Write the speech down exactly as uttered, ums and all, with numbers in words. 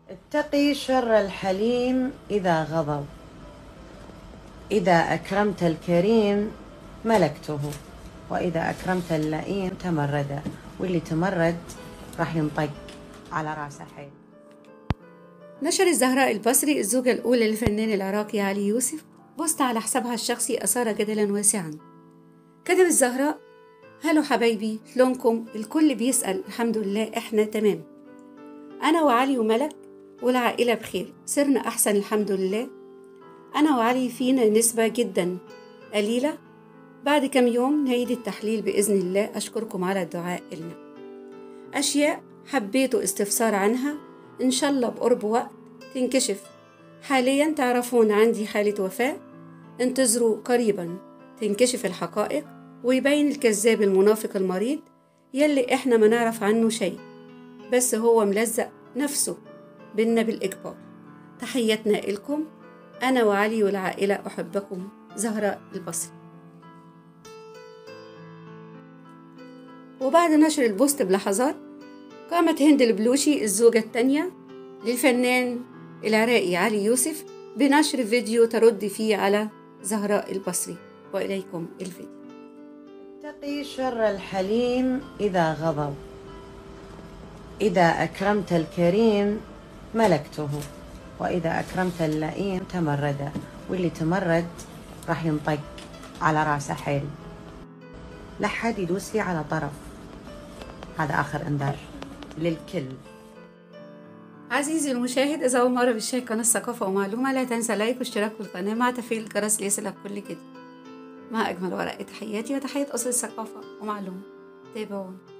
اتقي شر الحليم إذا غضب، إذا أكرمت الكريم ملكته، وإذا أكرمت اللئيم تمرد، واللي تمرد راح ينطق على راسه حيل. نشرت زهراء البصري الزوجة الأولى للفنان العراقي علي يوسف بوست على حسابها الشخصي أثار جدلا واسعا. كتبت زهراء: هلو حبايبي، شلونكم؟ الكل بيسأل. الحمد لله احنا تمام، أنا وعلي وملك والعائلة بخير، صرنا أحسن الحمد لله. أنا وعلي فينا نسبة جدا قليلة، بعد كم يوم نعيد التحليل بإذن الله. أشكركم على الدعاء لنا. أشياء حبيتوا استفسار عنها، إن شاء الله بقرب وقت تنكشف. حاليا تعرفون عندي حالة وفاة، انتظروا قريبا تنكشف الحقائق ويبين الكذاب المنافق المريض يلي إحنا ما نعرف عنه شيء، بس هو ملزق نفسه بينا بالإجبار. تحياتنا إلكم، أنا وعلي والعائلة، أحبكم. زهراء البصري. وبعد نشر البوست بلحظات قامت هند البلوشي الزوجة الثانية للفنان العراقي علي يوسف بنشر فيديو ترد فيه على زهراء البصري، وإليكم الفيديو. اتقي شر الحليم إذا غضب، إذا أكرمت الكريم ملكته، وإذا أكرمت اللئيم تمرد، واللي تمرد راح ينطق على راسه حيل. لا حد يدوس لي على طرف. هذا آخر انذار للكل. عزيزي المشاهد، إذا أول مرة بتشاهد قناة ثقافة ومعلومة، لا تنسى لايك واشتراك في القناة مع تفعيل الجرس ليصلك كل جديد. مع أجمل ورق تحياتي وتحية أسرة ثقافة ومعلومة. تابعوني.